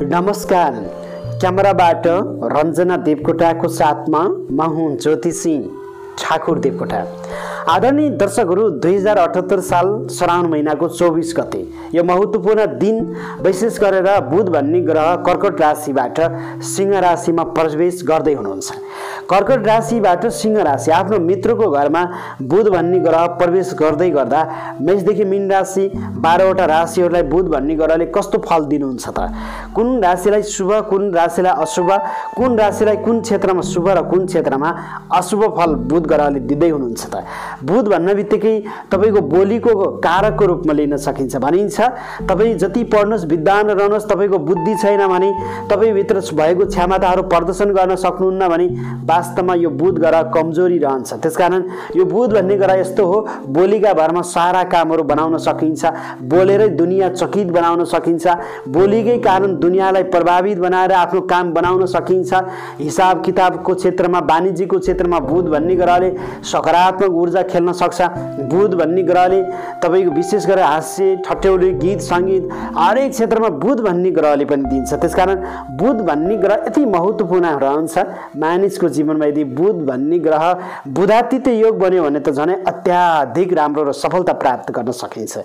नमस्कार। क्यामेराबाट रञ्जना देवकोटाको साथमा म हुँ ज्योतिषी ठाकुर देवकोटा। आदरणीय दर्शकहरू, 2078 साल श्रावण महिनाको 24 गते यो महत्त्वपूर्ण दिन विशेष गरेर बुध भन्ने ग्रह कर्कट राशिबाट सिंह राशिमा प्रवेश गर्दै हुनुहुन्छ। कर्कट राशिबाट सिंह राशि आफ्नो मित्रको घरमा बुध भन्ने ग्रह प्रवेश गर्दै गर्दा मेषदेखि मीन राशि 12वटा राशिहरूलाई बुध भन्ने ग्रहले कस्तो फल दिनुहुन्छ त? कुन राशिलाई शुभ, कुन राशिलाई अशुभ, कुन राशिलाई कुन क्षेत्रमा शुभ र कुन क्षेत्रमा अशुभ फल बुध ग्रहले दिँदै हुनुहुन्छ त? बुध भन्न बित्तिकै तपाईको बोलीको कारकको रूपमा लिन सकिन्छ। भनिन्छ तपाईँ जति पढ्नुहोस्, विद्वान रहनुहोस्, तपाईँको बुद्धि छैन भने तपाईँभित्र भएको क्षमताहरू प्रदर्शन गर्न सक्नुहुन्न भने वास्तवमा यो बुध ग्रह कमजोरी रहन्छ। त्यसकारण यो बुध भन्ने ग्रह यस्तो हो, बोलीका भरमा सारा कामहरू बनाउन सकिन्छ, बोलेरै दुनियाँ चकित बनाउन सकिन्छ, बोलीकै कारण दुनियाँलाई प्रभावित बनाएर आफ्नो काम बनाउन सकिन्छ। हिसाब किताबको क्षेत्रमा, वाणिज्यको क्षेत्रमा बुध भन्ने ग्रहले सकारात्मक ऊर्जा खेल्न सक्छ। बुध भन्ने ग्रहले तपाईको विशेष गरेर हास्य, ठट्यौली, गीत सङ्गीत हरेक क्षेत्रमा बुध भन्ने ग्रहले पनि दिन्छ। त्यसकारण बुध भन्ने ग्रह यति महत्त्वपूर्ण रहन्छ मानिसको जीवनमा। यदि बुध भन्ने ग्रह बुधातीत योग बन्यो भने त झनै अत्याधिक राम्रो र सफलता प्राप्त गर्न सकिन्छ।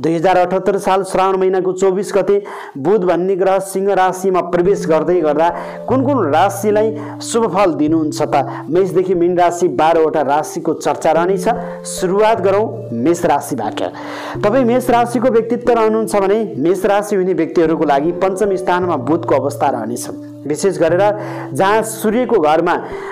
2078 साल श्रावण महिनाको 24 गते बुध भन्ने ग्रह सिंह राशिमा प्रवेश गर्दै गर्दा कुन कुन राशिलाई शुभ फल दिनुहुन्छ त? मेषदेखि मीन राशि 12वटा राशिको चर्चा रहनेछ। सुरुवात गरौँ मेष राशिबाट। तपाईँ मेष राशिको व्यक्तित्व रहनुहुन्छ भने मेष राशि हुने व्यक्तिहरूको लागि पञ्चम स्थानमा बुधको अवस्था रहनेछ। विशेष गरेर जहाँ सूर्यको घरमा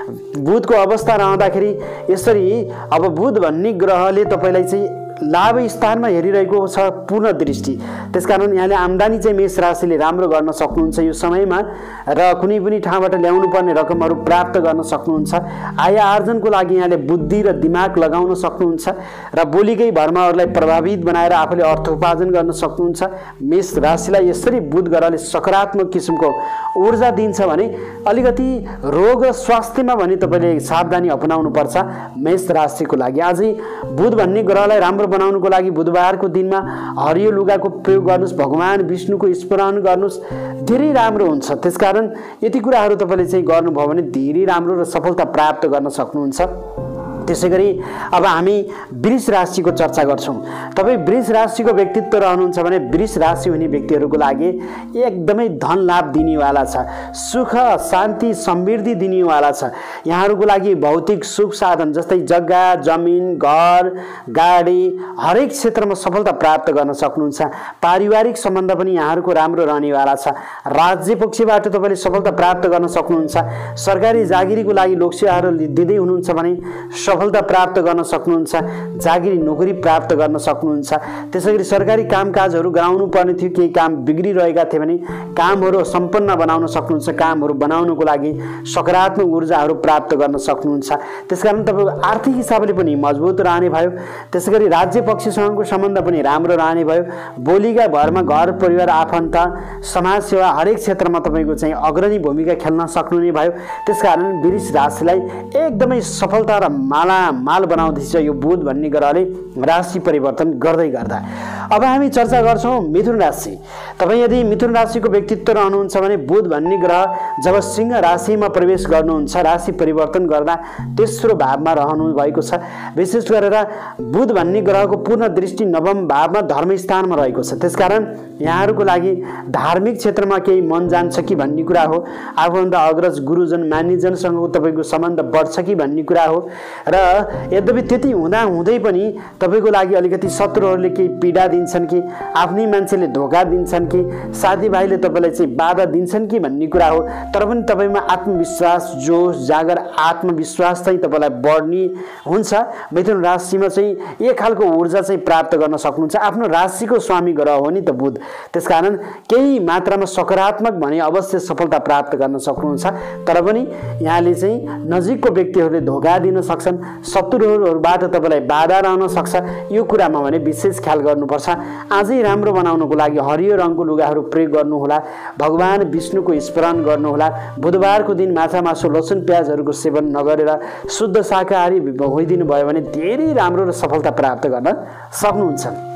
बुधको अवस्था रहँदाखेरि यसरी अब बुध भन्ने ग्रहले तपाईँलाई चाहिँ लाभ स्थानमा हेरिरहेको छ पूर्ण दृष्टि। त्यसकारण यहाँले आम्दानी चाहिँ मेष राशिले राम्रो गर्न सक्नुहुन्छ यो समयमा र कुनै पनि ठाउँबाट ल्याउनु पर्ने रकमहरू प्राप्त गर्न सक्नुहुन्छ। आय आर्जनको लागि यहाँले बुद्धि र दिमाग लगाउन सक्नुहुन्छ र बोलीकै भर्माहरूलाई प्रभावित बनाएर आफूले अर्थोपार्जन गर्न सक्नुहुन्छ। मेष राशिलाई यसरी बुध ग्रहले सकारात्मक किसिमको ऊर्जा दिन्छ भने अलिकति रोग र स्वास्थ्यमा भने तपाईँले सावधानी अपनाउनु पर्छ। मेष राशिको लागि आजै बुध भन्ने ग्रहलाई राम्रो बनाउनुको लागि बुधबारको दिनमा हरियो लुगाको प्रयोग गर्नुहोस्, भगवान विष्णुको स्मरण गर्नुहोस्, धेरै राम्रो हुन्छ। त्यसकारण यति कुराहरू तपाईँले चाहिँ गर्नुभयो भने धेरै राम्रो र सफलता प्राप्त गर्न सक्नुहुन्छ। त्यसै गरी अब हामी वृष राशिको चर्चा गर्छौँ। तपाईँ वृष राशिको व्यक्तित्व रहनुहुन्छ भने वृष राशि हुने व्यक्तिहरूको लागि एकदमै धन लाभ दिनेवाला छ, सुख शान्ति समृद्धि दिनेवाला छ। यहाँहरूको लागि भौतिक सुख साधन जस्तै जग्गा जमिन घर गाडी हरेक क्षेत्रमा सफलता प्राप्त गर्न सक्नुहुन्छ। पारिवारिक सम्बन्ध पनि यहाँहरूको राम्रो रहनेवाला छ। राज्य पक्षबाट तपाईँले सफलता प्राप्त गर्न सक्नुहुन्छ। सरकारी जागिरीको लागि लोकसेवाहरू दिँदै हुनुहुन्छ भने सफलता प्राप्त गर्न सक्नुहुन्छ। जागिरी नोकरी प्राप्त गर्न सक्नुहुन्छ। त्यसैगरी सरकारी कामकाजहरू गराउनु पर्ने थियो, केही काम बिग्रिरहेका थिए भने कामहरू सम्पन्न बनाउन सक्नुहुन्छ। कामहरू बनाउनको लागि सकारात्मक ऊर्जाहरू प्राप्त गर्न सक्नुहुन्छ। त्यसकारण तपाईँको आर्थिक हिसाबले पनि मजबुत रहने भयो। त्यसैगरी राज्य पक्षसँगको सम्बन्ध पनि राम्रो रहने भयो। बोलीका भरमा घर परिवार आफन्त समाज सेवा हरेक क्षेत्रमा तपाईँको चाहिँ अग्रणी भूमिका खेल्न सक्नुहुने भयो। त्यसकारण वृष राशिलाई एकदमै सफलता र माल बनाउँदैछ यो बुध भन्ने ग्रहले राशि परिवर्तन गर्दै गर्दा। अब हामी चर्चा गर्छौँ मिथुन राशि। तपाईँ यदि मिथुन राशिको व्यक्तित्व रहनुहुन्छ भने बुध भन्ने ग्रह जब सिंह राशिमा प्रवेश गर्नुहुन्छ, राशि परिवर्तन गर्दा तेस्रो भावमा रहनु भएको छ। विशेष गरेर बुध भन्ने ग्रहको पूर्ण दृष्टि नवम भावमा धर्म स्थानमा रहेको छ। त्यसकारण यहाँहरूको लागि धार्मिक क्षेत्रमा केही मन जान्छ कि भन्ने कुरा हो। आफूभन्दा अग्रज गुरुजन मानिजनसँग तपाईँको सम्बन्ध बढ्छ कि भन्ने कुरा हो। र यद्यपि त्यति हुँदा हुँदै पनि तपाईँको लागि अलिकति शत्रुहरूले केही पीडा दिन्छन् कि आफ्नै मान्छेले धोका दिन्छन् कि साथीभाइले तपाईँलाई चाहिँ बाधा दिन्छन् कि भन्ने कुरा हो। तर पनि तपाईँमा आत्मविश्वास, जोस जागर, आत्मविश्वास चाहिँ तपाईँलाई बढ्ने हुन्छ। मिथुन राशिमा चाहिँ एक खालको ऊर्जा चाहिँ प्राप्त गर्न सक्नुहुन्छ। आफ्नो राशिको स्वामी ग्रह हो नि त बुध। त्यसकारण केही मात्रामा सकारात्मक भने अवश्य सफलता प्राप्त गर्न सक्नुहुन्छ। तर पनि यहाँले चाहिँ नजिकको व्यक्तिहरूले धोका दिन सक्छन्, शत्रुहरूबाट तपाईँलाई बाधा रहन सक्छ। यो कुरामा भने विशेष ख्याल गर्नुपर्छ। आजै राम्रो बनाउनको लागि हरियो रङको लुगाहरू प्रयोग गर्नुहोला, भगवान विष्णुको स्मरण गर्नुहोला। बुधबारको दिन माछा मासु लसुन प्याजहरूको सेवन नगरेर शुद्ध शाकाहारी होइदिनु भयो भने धेरै राम्रो र सफलता प्राप्त गर्न सक्नुहुन्छ।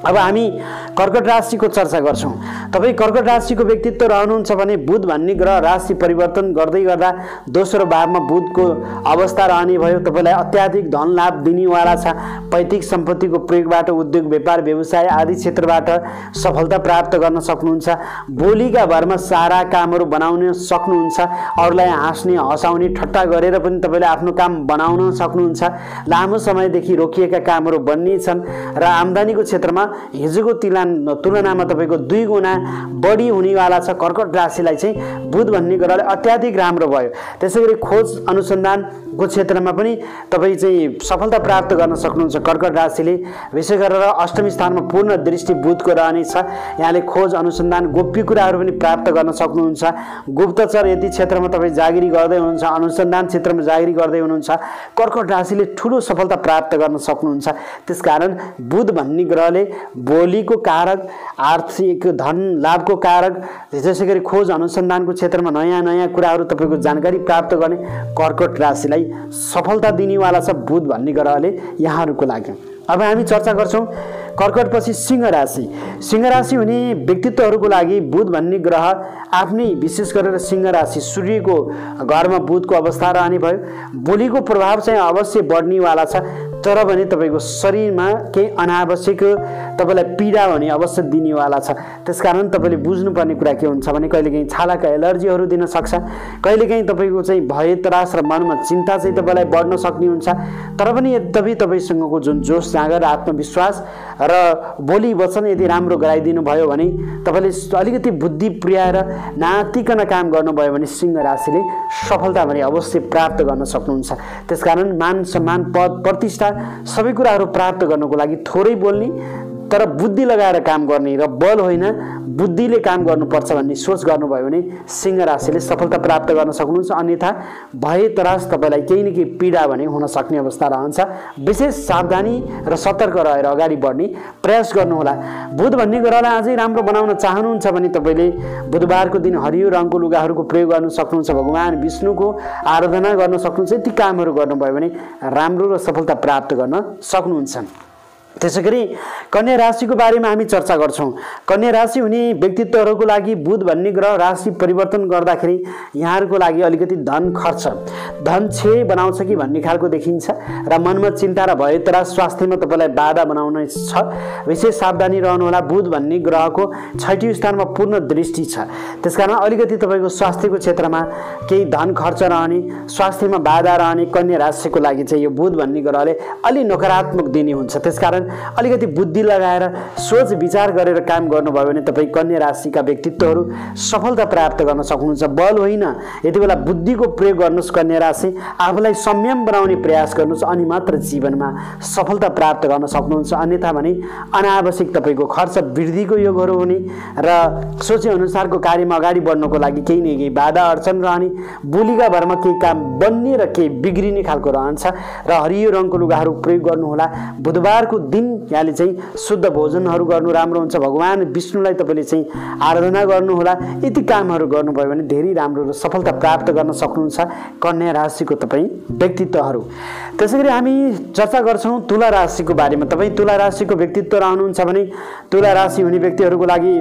अब हामी कर्कट राशिको चर्चा गर्छौं। तपाई कर्कट राशिको व्यक्तित्व रहनुहुन्छ भने बुध भन्ने ग्रह राशि परिवर्तन गर्दै गर्दा दोस्रो भावमा बुधको अवस्था रहने भयो। तपाईलाई अत्याधिक धन लाभ दिनेवाला छ। पैतृक सम्पत्तिको प्रयोगबाट उद्योग व्यापार व्यवसाय आदि क्षेत्रबाट सफलता प्राप्त गर्न सक्नुहुन्छ। बोलीका भरमा सारा कामहरू बनाउन सक्नुहुन्छ। अरूलाई हाँस्ने हँसाउने ठट्टा गरेर पनि तपाईले आफ्नो काम बनाउन सक्नुहुन्छ। लामो समयदेखि रोकिएका कामहरू बन्ने छन् र आम्दानीको क्षेत्रमा हिजोको तुलनामा तपाईको 2 गुणा बढी हुनेवाला छ। कर्कट राशिलाई चाहिँ बुध भन्ने ग्रहले अत्याधिक राम्रो भयो। त्यसैगरी खोज अनुसन्धानको क्षेत्रमा पनि तपाई चाहिँ सफलता प्राप्त गर्न सक्नुहुन्छ। कर्कट राशिले विशेष गरेर अष्टमी स्थानमा पूर्ण दृष्टि बुधको रहनेछ। यहाँले खोज अनुसन्धान गोप्य कुराहरू पनि प्राप्त गर्न सक्नुहुन्छ। गुप्तचर यदि क्षेत्रमा तपाई जागिरी गर्दै हुनुहुन्छ, अनुसन्धान क्षेत्रमा जागिरी गर्दै हुनुहुन्छ, कर्कट राशिले ठूलो सफलता प्राप्त गर्न सक्नुहुन्छ। त्यसकारण बुध भन्ने ग्रहले बोलीको कारक, आर्थिक धन लाभको कारक, त्यसैगरी खोज अनुसन्धानको क्षेत्रमा नयाँ नयाँ कुराहरू तपाईको जानकारी प्राप्त गर्ने कर्कट राशिलाई सफलता दिनेवाला छ बुध भन्ने ग्रहले यहाँहरूको लागि। अब हामी चर्चा गर्छौं कर्कटपछि सिंह राशि। सिंह राशि हुने व्यक्तित्वहरूको लागि बुध भन्ने ग्रह आफ्नै विशेष गरेर सिंह राशि सूर्यको घरमा बुधको अवस्था रहने भयो। बोलीको प्रभाव चाहिँ अवश्य बढ्नेवाला छ, तर भने तपाईको शरीरमा केही अनावश्यक तपाईलाई पीडा भने अवश्य दिनेवाला छ। त्यसकारण तपाईले बुझ्नुपर्ने कुरा के हुन्छ भने कहिलेकाहीँ छालाका एलर्जीहरू दिन सक्छ। कहिलेकाहीँ तपाईको चाहिँ भय त्रास र मनमा चिन्ता चाहिँ तपाईलाई बढ्न सक्ने हुन्छ। तर पनि यद्यपि तपाईसँगको जुन जोश जाँगर आत्मविश्वास र बोली वचन यदि राम्रो गराइदिनु भयो भने तपाईले अलिकति बुद्धि पुर्याएर नातिकन काम गर्नुभयो भने सिंह राशिले सफलता भने अवश्य प्राप्त गर्न सक्नुहुन्छ। त्यसकारण मान सम्मान पद प्रतिष्ठा सबै कुराहरू प्राप्त गर्नको लागि थोरै बोल्ने तर बुद्धि लगाएर काम गर्ने र बल होइन बुद्धिले काम गर्नुपर्छ भन्ने सोच गर्नुभयो भने सिंह राशिले सफलता प्राप्त गर्न सक्नुहुन्छ। अन्यथा भय त्रास तपाईलाई केही न केही पीडा भने हुन सक्ने अवस्था रहन्छ। विशेष सावधानी र सतर्क रहेर अगाडि बढ्ने प्रयास गर्नुहोला। बुध भन्ने ग्रहलाई अझै राम्रो बनाउन चाहनुहुन्छ भने तपाईले बुधबारको दिन हरियो रङको लुगाहरूको प्रयोग गर्न सक्नुहुन्छ। भगवान विष्णुको आराधना गर्न सक्नुहुन्छ। यति कामहरू गर्नुभयो भने राम्रो र सफलता प्राप्त गर्न सक्नुहुन्छ। त्यसैगरी कन्या राशिको बारेमा हामी चर्चा गर्छौं। कन्या राशि हुने व्यक्तित्वहरूको लागि बुध भन्ने ग्रह राशि परिवर्तन गर्दाखेरि यहाँहरूको लागि अलिकति धन खर्च धन क्षय बनाउँछ कि भन्ने खालको देखिन्छ र मनमा चिन्ता र भय त्रास स्वास्थ्यमा तपाईलाई बाधा बनाउने छ। विशेष सावधानी रहनुहोला। बुध भन्ने ग्रहको 6औं स्थानमा पूर्ण दृष्टि छ। त्यसकारण अलिकति तपाईको स्वास्थ्यको क्षेत्रमा केही धन खर्च रहने, स्वास्थ्यमा बाधा रहने कन्या राशिको लागि चाहिँ यो बुध भन्ने ग्रहले अलि नकारात्मक दिने हुन्छ। त्यसकारण अलिकति बुद्धि लगाएर सोच विचार गरेर काम गर्नुभयो भने तपाई कन्या राशिका व्यक्तित्वहरू सफलता प्राप्त गर्न सक्नुहुन्छ। बल होइन, यति बेला बुद्धिको प्रयोग गर्नुस्। कन्या राशि आफूलाई संयम बनाउने प्रयास गर्नुस् अनि मात्र जीवनमा सफलता प्राप्त गर्न सक्नुहुन्छ। अन्यथा भने अनावश्यक तपाईको खर्च वृद्धिको योगहरू हुने र सोचे अनुसारको कार्यमा अगाडि बढ्नको लागि केही न केही बाधा अडचन रहने, बोलीका भरमा केही काम बन्ने र केही बिग्रिने खालको रहन्छ र हरियो रङको लुगाहरू प्रयोग गर्नुहोला। बुधबारको दिन यहाँले चाहिँ शुद्ध भोजनहरू गर्नु राम्रो हुन्छ। भगवान विष्णुलाई तपाईले चाहिँ आराधना गर्नुहोला। यति कामहरू गर्नुभयो भने धेरै राम्रो र सफलता प्राप्त गर्न सक्नुहुन्छ कन्या राशिको तपाईँ व्यक्तित्वहरू। त्यसैगरी हामी चर्चा गर्छौं तुला राशिको बारेमा। तपाईँ तुला राशिको व्यक्तित्व रहनुहुन्छ भने तुला राशि हुने व्यक्तिहरूको लागि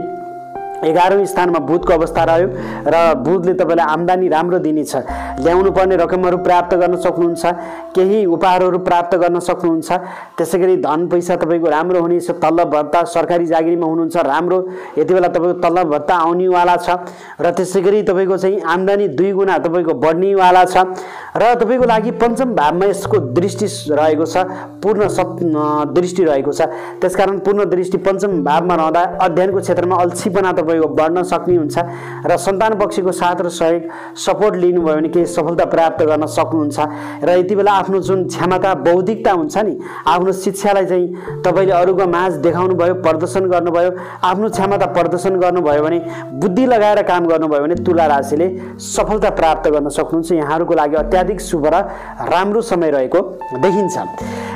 11औं स्थानमा बुधको अवस्था रह्यो र बुधले तपाईलाई आम्दानी राम्रो दिनेछ। ल्याउनु पर्ने रकमहरू प्राप्त गर्न सक्नुहुन्छ। केही उपहारहरू प्राप्त गर्न सक्नुहुन्छ। त्यसैगरी धन पैसा तपाईको राम्रो हुनेछ। तलब भत्ता सरकारी जागिरीमा हुनुहुन्छ राम्रो यति बेला तपाईको तलब भत्ता आउनेवाला छ र त्यसैगरी तपाईको चाहिँ आम्दानी 2 गुणा तपाईको बढ्नेवाला छ र तपाईको लागि पञ्चम भावमा यसको दृष्टि रहेको छ, पूर्ण दृष्टि रहेको छ। त्यसकारण पूर्ण दृष्टि पञ्चम भावमा रहँदा अध्ययनको क्षेत्रमा अल्छीपना तपाईको बढ्न सक्ने हुन्छ र सन्तान पक्षको साथ र सहयोग सपोर्ट लिनुभयो भने केही सफलता प्राप्त गर्न सक्नुहुन्छ। र यति बेला आफ्नो जुन क्षमता बौद्धिकता हुन्छ नि, आफ्नो शिक्षालाई चाहिँ तपाईले अरूको माझ देखाउनु भयो, प्रदर्शन गर्नुभयो, आफ्नो क्षमता प्रदर्शन गर्नुभयो भने बुद्धि लगाएर काम गर्नुभयो भने तुला राशिले सफलता प्राप्त गर्न सक्नुहुन्छ। यहाँहरूको लागि अत्याधिक शुभ र राम्रो समय रहेको देखिन्छ।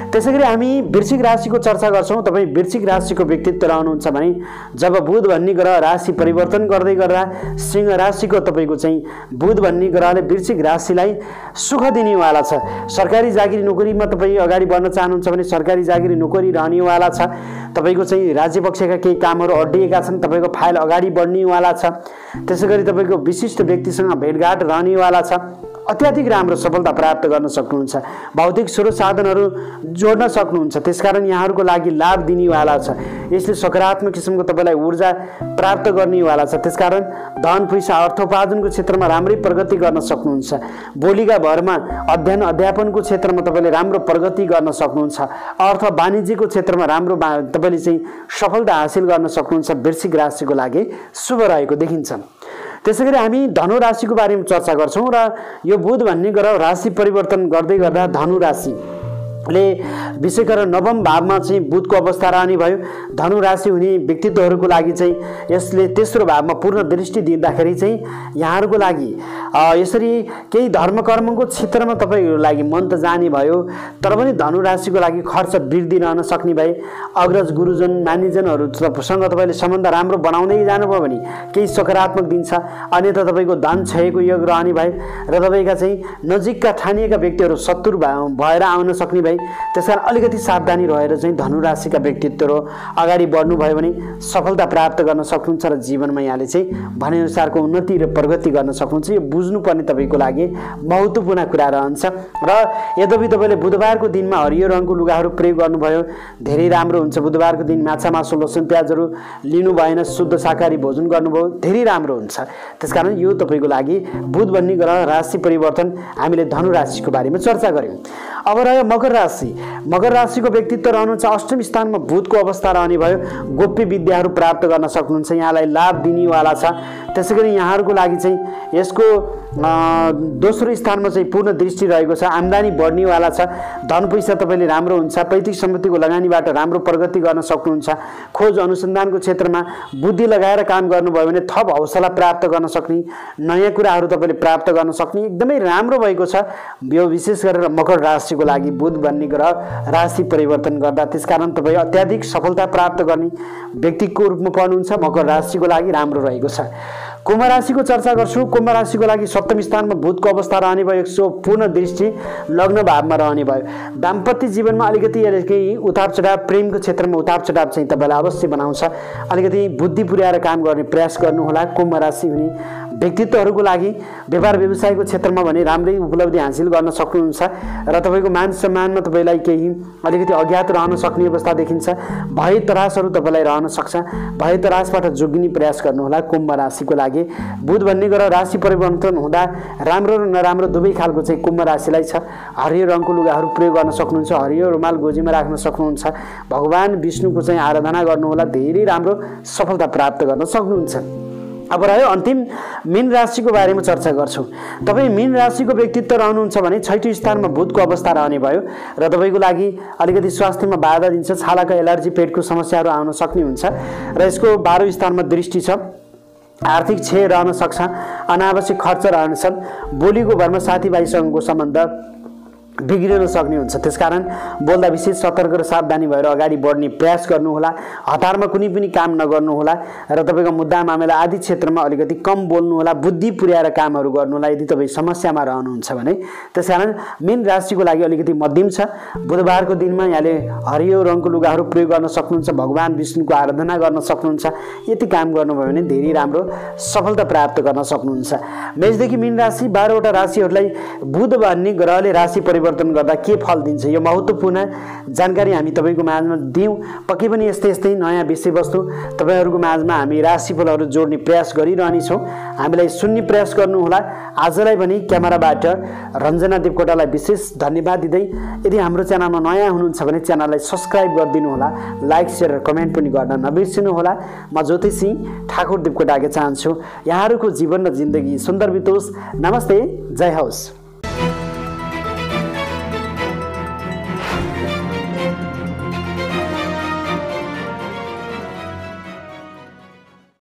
त्यसैगरी हामी वृश्चिक राशिको चर्चा गर्छौँ। तपाईँ वृश्चिक राशिको व्यक्तित्व रहनुहुन्छ भने जब बुध भन्ने ग्रह राशि परिवर्तन गर्दै गर्दा सिंह राशिको तपाईँको चाहिँ बुध भन्ने ग्रहले वृश्चिक राशिलाई सुख दिनेवाला छ। सरकारी जागिरी नोकरीमा तपाईँ अगाडि बढ्न चाहनुहुन्छ भने सरकारी जागिरी नोकरी रहनेवाला छ। तपाईँको चाहिँ राज्य पक्षका केही कामहरू अड्डिएका छन्, तपाईँको फाइल अगाडि बढ्नेवाला छ। त्यसै गरी तपाईँको विशिष्ट व्यक्तिसँग भेटघाट रहनेवाला छ। अत्याधिक राम्रो सफलता प्राप्त गर्न सक्नुहुन्छ। भौतिक स्रोत साधनहरू जोड्न सक्नुहुन्छ, त्यसकारण यहाँहरूको लागि लाभ दिनेवाला छ। यसले सकारात्मक किसिमको तपाईँलाई ऊर्जा प्राप्त गर्नेवाला छ। त्यसकारण धन पैसा अर्थोपार्जनको क्षेत्रमा राम्रै प्रगति गर्न सक्नुहुन्छ। बोलीका भरमा अध्ययन अध्यापनको क्षेत्रमा तपाईँले राम्रो प्रगति गर्न सक्नुहुन्छ। अर्थ वाणिज्यको क्षेत्रमा राम्रो तपाईँले चाहिँ सफलता हासिल गर्न सक्नुहुन्छ। वृश्चिक राशिको लागि शुभ रहेको देखिन्छ। त्यसैगरी हामी धनु राशिको बारेमा चर्चा गर्छौँ र यो बुध भन्ने ग्रह राशि परिवर्तन गर्दै गर्दा धनु राशिले विशेष गरेर नवम भावमा चाहिँ बुधको अवस्था रहने भयो। धनु राशि हुने व्यक्तित्वहरूको लागि चाहिँ यसले तेस्रो भावमा पूर्ण दृष्टि दिँदाखेरि चाहिँ यहाँहरूको लागि यसरी केही धर्म कर्मको क्षेत्रमा तपाईँहरूको लागि मन त जाने भयो, तर पनि धनु राशिको लागि खर्च वृद्धि रहन सक्ने भए। अग्रज गुरुजन मानिजनहरूसँग तपाईँले सम्बन्ध राम्रो बनाउँदै जानुभयो भने केही सकारात्मक दिन्छ। अन्यथा तपाईँको धन क्षयको योग रहने भए र तपाईँका चाहिँ नजिकका ठानिएका व्यक्तिहरू शत्रु भएर आउन सक्ने भए। त्यसकारण अलिकति सावधानी रहेर चाहिँ धनु राशिका व्यक्तित्वहरू अगाडि बढ्नुभयो भने सफलता प्राप्त गर्न सक्नुहुन्छ र जीवनमा यहाँले चाहिँ भनेअनुसारको उन्नति र प्रगति गर्न सक्नुहुन्छ। यो बुझ्नुपर्ने तपाईँको लागि महत्त्वपूर्ण कुरा रहन्छ। र यद्यपि तपाईँले बुधबारको दिनमा हरियो रङको लुगाहरू प्रयोग गर्नुभयो धेरै राम्रो हुन्छ। बुधबारको दिन माछा मासु लसुन प्याजहरू लिनु भएन, शुद्ध शाकाहारी भोजन गर्नुभयो धेरै राम्रो हुन्छ। त्यसकारण यो तपाईँको लागि बुध भन्ने ग्रह राशि परिवर्तन हामीले धनु राशिको बारेमा चर्चा गऱ्यौँ। अब रह्यो मकर राशि। मकर राशिको व्यक्तित्व रहनुहुन्छ अष्टम स्थानमा बुधको अवस्था रहने भयो। गोप्य विद्याहरू प्राप्त गर्न सक्नुहुन्छ, यहाँलाई लाभ दिनेवाला छ। त्यसै गरी यहाँहरूको लागि चाहिँ यसको दोस्रो स्थानमा चाहिँ पूर्ण दृष्टि रहेको छ। आम्दानी बढ्नेवाला छ। धन पैसा तपाईँले राम्रो हुन्छ। पैतृक सम्पत्तिको लगानीबाट राम्रो प्रगति गर्न सक्नुहुन्छ। खोज अनुसन्धानको क्षेत्रमा बुद्धि लगाएर काम गर्नुभयो भने थप हौसला प्राप्त गर्न सक्ने, नयाँ कुराहरू तपाईँले प्राप्त गर्न सक्ने एकदमै राम्रो भएको छ। यो विशेष गरेर मकर राशिको लागि बुध भन्ने ग्रह राशि परिवर्तन गर्दा त्यसकारण तपाईँ अत्याधिक सफलता प्राप्त गर्ने व्यक्तिको रूपमा पर्नुहुन्छ। मकर राशिको लागि राम्रो रहेको छ। कुम्भ राशिको चर्चा गर्छु। कुम्भ राशिको लागि सप्तम स्थानमा बुधको अवस्था रहने भयो। यसको पूर्ण दृष्टि लग्न भावमा रहने भयो। दाम्पत्य जीवनमा अलिकति केही उताप चढाव, प्रेमको क्षेत्रमा उताप चढाव चाहिँ तपाईँलाई अवश्य बनाउँछ। अलिकति बुद्धि पुर्याएर काम गर्ने प्रयास गर्नुहोला। कुम्भ राशि हुने व्यक्तित्वहरूको लागि व्यापार व्यवसायको क्षेत्रमा भने राम्रै उपलब्धि हासिल गर्न सक्नुहुन्छ र तपाईँको मान सम्मानमा तपाईँलाई केही अलिकति अज्ञात रहन सक्ने अवस्था देखिन्छ। भय तरासहरू तपाईँलाई रहन सक्छ। भय तरासबाट जोगिने प्रयास गर्नुहोला। कुम्भ राशिको लागि बुध भन्ने ग्रह राशि परिवर्तन हुँदा राम्रो र नराम्रो दुवै खालको चाहिँ कुम्भ राशिलाई छ। हरियो रङको लुगाहरू प्रयोग गर्न सक्नुहुन्छ। हरियो रुमाल गोजीमा राख्न सक्नुहुन्छ। भगवान विष्णुको चाहिँ आराधना गर्नुहोला, धेरै राम्रो सफलता प्राप्त गर्न सक्नुहुन्छ। अब रह्यो अन्तिम मीन राशिको बारेमा चर्चा गर्छौँ। तपाईँ मीन राशिको व्यक्तित्व रहनुहुन्छ भने छैटौँ स्थानमा बुधको अवस्था रहने भयो र तपाईँको लागि अलिकति स्वास्थ्यमा बाधा दिन्छ। छालाको एलर्जी, पेटको समस्याहरू आउन सक्ने हुन्छ र यसको 12औँ स्थानमा दृष्टि छ। आर्थिक क्षय रहन सक्छ। अनावश्यक खर्च रहन्छन्। बोलीको भरमा साथीभाइसँगको सम्बन्ध बिग्रिन सक्ने हुन्छ। त्यसकारण बोल्दा विशेष सतर्क र सावधानी भएर अगाडि बढ्ने प्रयास गर्नुहोला। हतारमा कुनै पनि काम नगर्नुहोला र तपाईँको मुद्दा मामला आदि क्षेत्रमा अलिकति कम बोल्नुहोला। बुद्धि पुर्याएर कामहरू गर्नुहोला यदि तपाईँ समस्यामा रहनुहुन्छ भने। त्यसकारण मीन राशिको लागि अलिकति मध्यम छ। बुधबारको दिनमा यहाँले हरियो रङको लुगाहरू प्रयोग गर्न सक्नुहुन्छ। भगवान विष्णुको आराधना गर्न सक्नुहुन्छ। यति काम गर्नुभयो भने धेरै राम्रो सफलता प्राप्त गर्न सक्नुहुन्छ। मेषदेखि मीन राशि 12वटा राशिहरूलाई बुध भन्ने ग्रहले राशि परिवर्तन गर्दा के फल दिन्छ यो महत्त्वपूर्ण जानकारी हामी तपाईँको माझमा दियौँ। पक्कै पनि यस्तै नयाँ विषयवस्तु तपाईँहरूको माझमा हामी राशिफलहरू जोड्ने प्रयास गरिरहनेछौँ। हामीलाई सुन्ने प्रयास गर्नुहोला। आजलाई पनि क्यामेराबाट रञ्जना देवकोटालाई विशेष धन्यवाद दिँदै यदि हाम्रो च्यानलमा नयाँ हुनुहुन्छ भने च्यानललाई सब्सक्राइब गरिदिनुहोला। लाइक सेयर र कमेन्ट पनि गर्न नबिर्सिनुहोला। म ज्योतिष ठाकुर देवकोटा चाहन्छु यहाँहरूको जीवन र जिन्दगी सुन्दर बितोस्। नमस्ते, जय होस्।